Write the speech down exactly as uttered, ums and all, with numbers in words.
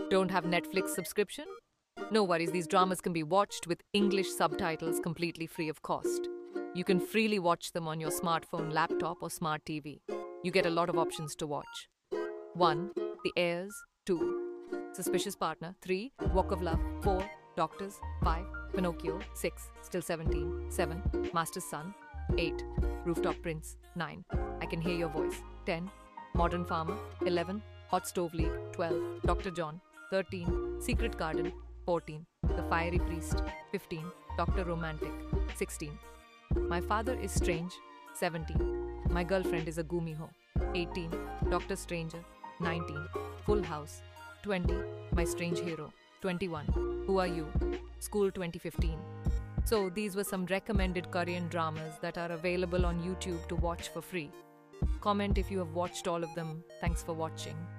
Don't have Netflix subscription? No worries, these dramas can be watched with English subtitles completely free of cost. You can freely watch them on your smartphone, laptop, or smart T V. You get a lot of options to watch. one. The Heirs. two. Suspicious Partner. three. Walk of Love. four. Doctors. five. Pinocchio. six. Still seventeen. seven. Master's Son. eight. Rooftop Prince. nine. I Can Hear Your Voice. ten. Modern Farmer. eleven. Hot Stove League. twelve. Doctor John. thirteen. Secret Garden. fourteen. The Fiery Priest. fifteen. Doctor Romantic. sixteen. My Father is Strange. seventeen. My Girlfriend is a Gumiho. eighteen. Doctor Stranger. nineteen. Full House. twenty. My Strange Hero. twenty-one. Who Are You? School twenty fifteen. So these were some recommended Korean dramas that are available on YouTube to watch for free. Comment if you have watched all of them. Thanks for watching.